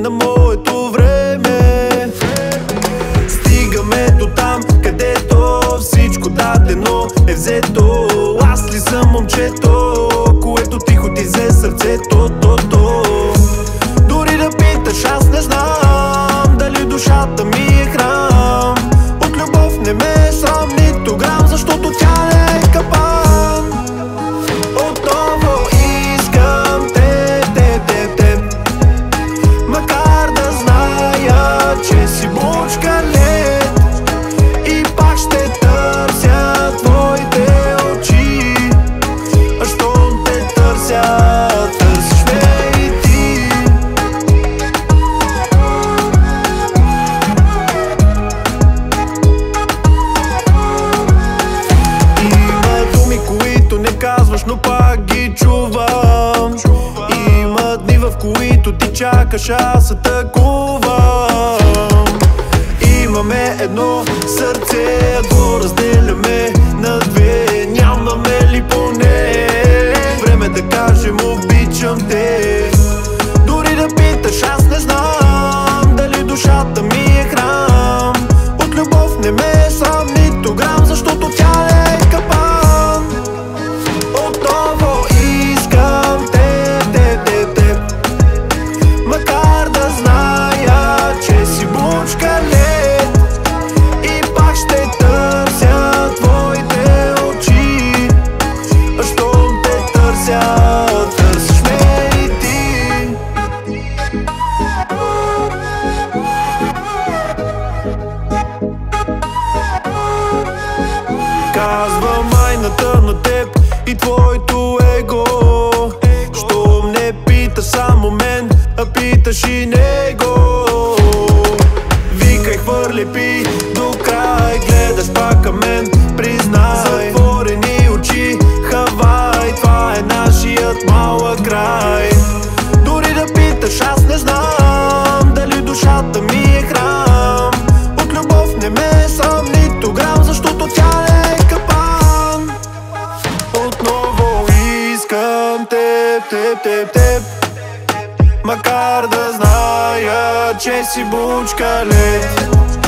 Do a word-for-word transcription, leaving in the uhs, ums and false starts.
на моето време. Стигаме до там, където всичко дадено е взето. Аз ли съм момчето, което тихо ти взе сърцето? То, то. Дори да питаш, аз не знам дали душата ми е храм. От любов не ме е срам нито грам, защото тя не е капан. Отново искам те, те, те, те. Макар да зная, че си бучка лед, и пак ще търся твоите очи. А щом те търся, търсиш ме и ти. Има думи, които не казваш, но пак ги чувам. Има дни, в които ти чакаш, аз атакувам. Имаме едно сърце, а го разделяме на две. Нямаме ли поне време да кажем обичам те? Дори да питаш, аз не знам дали душата ми е храм. От любов не ме е срам нито грам, защото тя не е капан. Отново искам те, те, те, те. Макар да зная, че си бучка лед, и пак ще търся твоите очи. А щом те търся, търсиш ме и ти. Казвам майната на теб и твоето его. Щом не пита само мен, а питаш и него. Викай, хвърли, пи до край, гледаш пак към мен, признай. Затворени очи, Хавай, това е нашият малък край. Дори да питаш, аз не знам дали душата ми е храм. От любов не ме е срам нито грам, защото тя не е капан. Отново искам теб, теб, теб, теб. Макар да зная, че си бучка лед,